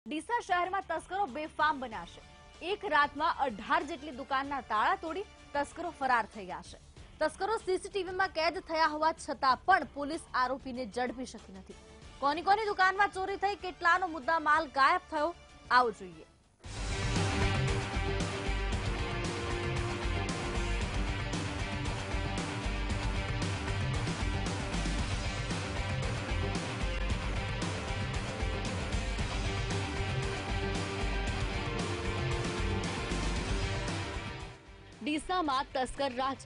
ડીસા શહેરમાં તસ્કરો બેફામ બન્યા છે। એક રાતમાં 18 જેટલી દુકાનના તાળા તોડી તસ્કરો ફરાર થઈ ગયા છે। તસ્કરો સીસીટીવીમાં કેદ થયા હોવા છતાં પણ પોલીસ આરોપીને ઝડપી શકી નથી। કોની કોની દુકાનમાં ચોરી થઈ, કેટલાનો મુદ્દા માલ ગાયબ થયો, આવો જોઈએ। ડીસામાં તસ્કર રાજ।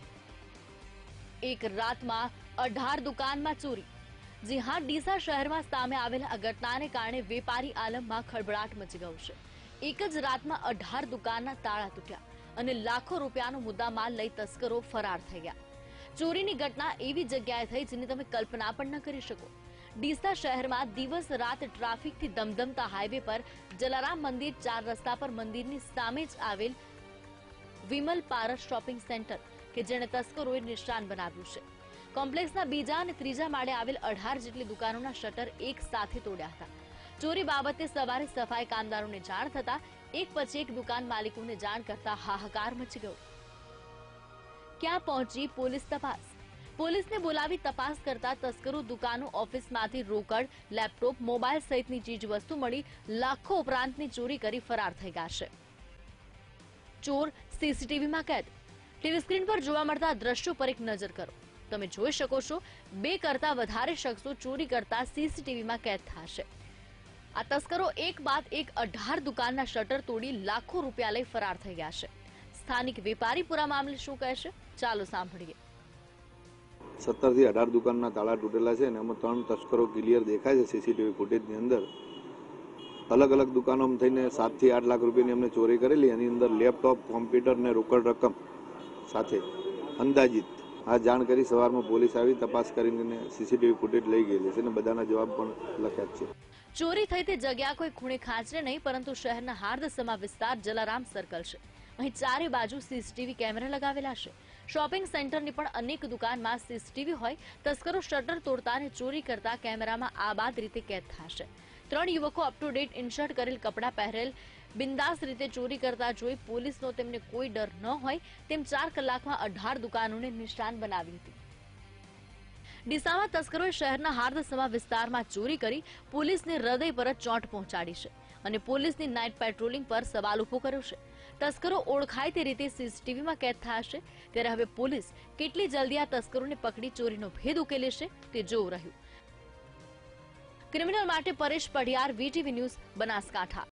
એક રાતમાં 18 દુકાનમાં ચોરી। જી હા, ડીસા શહેરમાં સામે આવેલા આ ઘટનાને કારણે વેપારી આલમમાં ખળભળાટ મચી ગયો છે। એક જ રાતમાં 18 દુકાનના તાળા તૂટ્યા અને લાખો રૂપિયાનો મુદ્દામાલ લઈ તસ્કરો ફરાર થઈ ગયા। ચોરીની ઘટના એવી જગ્યાએ થઈ જેની તમે કલ્પના પણ ન કરી શકો। ડીસા શહેરમાં દિવસ રાત ટ્રાફિકથી ધમધમતા હાઈવે પર જલારામ મંદિર 4 રસ્તા પર મંદિરની સામે જ આવેલ વિમલ પારસ શોપિંગ સેન્ટર કે જેને તસ્કરોએ નિશાન બનાવ્યું છે। કોમ્પ્લેક્સના બીજા અને ત્રીજા માળે આવેલ 18 જેટલી દુકાનોના શટર એક સાથે તોડ્યા હતા। ચોરી બાબતે સવારે સફાઈ કામદારોને જાણ થતા એક પછી એક દુકાન માલિકોને જાણ કરતા હાહાકાર મચી ગયો। ક્યાં પહોંચી પોલીસ તપાસ? પોલીસને બોલાવી તપાસ કરતા તસ્કરો દુકાનો ઓફિસમાંથી રોકડ, લેપટોપ, મોબાઈલ સહિતની ચીજ વસ્તુ મળી લાખો ઉપરાંતની ચોરી કરી ફરાર થઈ ગયા છે। ચોર સીસીટીવીમાં કેદ। ટીવી સ્ક્રીન પર જોવા મળતા દ્રશ્યો પર એક નજર કરો। તમે જોઈ શકો છો 2 કરતા વધારે શખ્સો ચોરી કરતા સીસીટીવીમાં કેદ થશે। આ તસ્કરો એક બાદ એક 18 દુકાનના શટર તોડી લાખો રૂપિયા લઈ ફરાર થઈ ગયા છે। સ્થાનિક વેપારી પૂરા મામલે શું કહેશે, ચાલો સાંભળીએ। 17 થી 18 દુકાનના તાળા તૂટેલા છે અને એમાં 3 તસ્કરો ક્લિયર દેખાય છે સીસીટીવી ફૂટેજની અંદર। अलग अलग दुकानों में थईने 7 થી 8 લાખ રૂપિયાની અમને ચોરી કરેલી। એની અંદર લેપટોપ, કોમ્પ્યુટર ને રોકડ રકમ સાથે અંદાજિત આ જાણ કરી સવારમાં પોલીસ આવી તપાસ કરીને સીસીટીવી ફૂટેજ લઈ ગયેલી છે અને બધાના જવાબ પણ લખ્યા છે। ચોરી થઈ તે જગ્યા કોઈ ખૂણે ખાંચરે નહીં પરંતુ શહેરના હાર્દસમા વિસ્તાર જલારામ સર્કલ છે। અહીં ચારે બાજુ સીસીટીવી કેમેરા લગાવેલા છે। શોપિંગ સેન્ટરની પણ અનેક દુકાનમાં સીસીટીવી હોય તસ્કરો શટર તોડતા અને ચોરી કરતા કેમેરામાં આબાદ રીતે કેદ થશે। 3 યુવકો અપ ટુ ડેટ ઇન્શર્ટ કરેલ કપડાં પહેરેલ બિંદાસ રીતે ચોરી કરતા જોઈ પોલીસનો તેમને કોઈ ડર ન હોય તેમ 4 કલાકમાં 18 દુકાનોને નિશાન બનાવી હતી। ડીસામાં તસ્કરોએ શહેરના હાર્દસમા વિસ્તારમાં ચોરી કરી પોલીસને હૃદય પર ચોંટ પહોંચાડી છે અને પોલીસની નાઇટ પેટ્રોલિંગ પર સવાલ ઉભો કર્યો છે। તસ્કરો ઓળખાય તે રીતે સીસીટીવીમાં કેદ થશે ત્યારે હવે પોલીસ કેટલી જલ્દી આ તસ્કરોને પકડી ચોરીનો ભેદ ઉકેલે છે તે જોવું રહ્યું। ક્રિમિનલ માટે પરેશ પઢિયાર, વીટીવી ન્યૂઝ, બનાસકાંઠા।